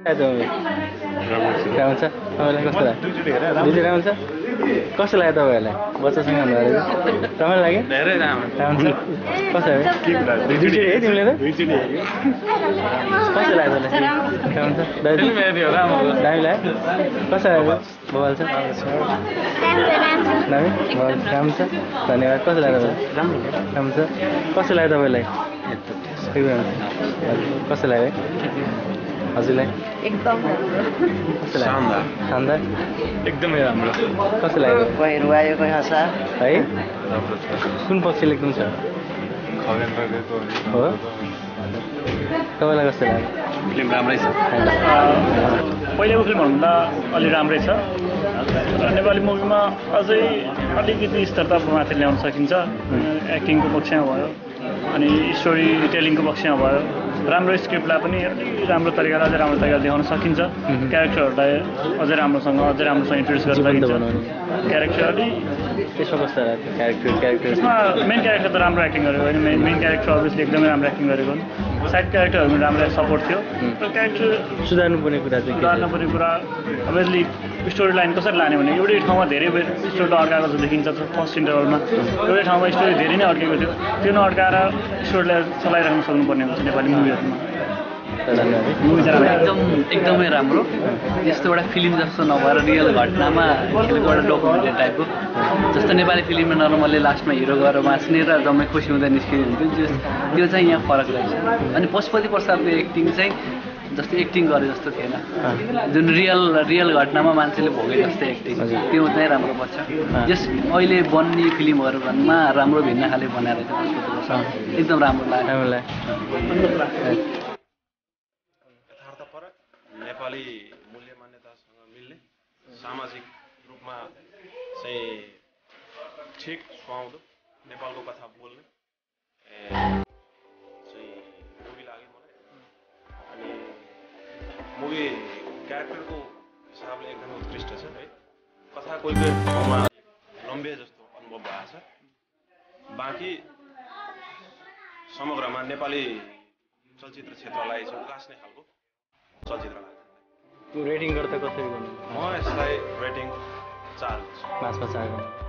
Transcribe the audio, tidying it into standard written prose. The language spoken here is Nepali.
राम्रो छ तपाईँलाई कस्तो लाग्यो दुईचोटि राम्रो छ कस्तो लाग्यो तपाईँहरूलाई बच्चासँग भन्नुभयो तपाईँलाई लाग्यो धेरै राम्रो राम्रो छ कस्तो लाग्यो दुईचोटि है तिमीले त कस्तो लाग्यो तपाईँलाई राम्रो छ दामी लाग्यो कस्तो लाग्यो मोबाइल छ दामी मोबाइल राम्रो छ धन्यवाद कस्तो लाग्यो राम्रो छ कस्तो लाग्यो तपाईँलाई एकदम कस्तो लाग्यो हजुरलाई एकदम कस्तो लाग्यो शानदार एकदमै राम्रो कस्तो लाग्यो कोही रुवायो कोही हँसा है राम्रो छ कुन पक्षले कुन छ हो तपाईँलाई कस्तो लाग्यो फिल्म राम्रै छ पहिलेको फिल्मभन्दा अलि राम्रै छ नेपाली मुभीमा अझै अलिकति स्तर माथि ल्याउन सकिन्छ एक्टिङको पक्षमा भयो अनि स्टोरी टेलिङको पक्षमा भयो राम्रो स्क्रिप्टलाई पनि अलि राम्रो तरिकाले अझै राम्रो तरिकाले देखाउन सकिन्छ क्यारेक्टरहरूलाई अझै राम्रोसँग इन्ट्रोड्युस गर्न सकिन्छ क्यारेक्टर अलि त्यसमा कस्तो लाग्यो क्यारेक्टर त्यसमा मेन क्यारेक्टर त राम्रो एक्टिङ गरेको होइन मेन क्यारेक्टर अभियसली एकदमै राम्रो एक्टिङ गरेको साइड क्यारेक्टरहरू पनि राम्रो सपोर्ट थियो तर क्यारेक्टर सुधार्नुपर्ने कुरा अभियसली स्टोरी लाइन कसरी लाने भने एउटै ठाउँमा धेरै स्टोरी अड्काएको जस्तो देखिन्छ फर्स्ट इन्टरभलमा एउटै ठाउँमा स्टोरी धेरै नै अड्केको थियो त्यो नअड्काएर स्टोरीलाई चलाइराख्न सक्नुपर्ने हुन्छ नेपाली मुभीहरूमा एकदमै राम्रो यस्तो एउटा फिल्म जस्तो नभएर रियल घटनामा खेलेको एउटा डकुमेन्ट्री टाइपको जस्तो नेपाली फिल्ममा नर्मल्ली लास्टमा हिरो गएर बाँच्ने र जम्मै खुसी हुँदै निस्किने हुन्थ्यो त्यो चाहिँ यहाँ फरक रहेछ अनि पशुपति प्रसादको एक्टिङ चाहिँ जस्तो एक्टिङ गरे जस्तो थिएन जुन रियल घटनामा मान्छेले भोगे जस्तो एक्टिङ त्यो चाहिँ राम्रो पर्छ जस अहिले बन्ने फिल्महरूमा राम्रो भिन्न खाले बनाएर चाहिँ पशुपति प्रसाद एकदम राम्रो लाग्यो नेपाली मूल्य मान्यतासँग मिल्ने सामाजिक रूपमा चाहिँ ठिक सुहाउँदो नेपालको कथा बोल्ने चाहिँ मुभी लाग्यो मलाई अनि मुभी क्यारेक्टरको हिसाबले एकदमै उत्कृष्ट छ है कथा कोही ठाउँमा लम्बे जस्तो अनुभव भएको छ बाँकी समग्रमा नेपाली चलचित्र क्षेत्रलाई चाहिँ उकास्ने खालको चलचित्र लाग्छ रेटिङ गर्दा कसरी गर्नु म यसलाई रेटिङ 4 5 मा 4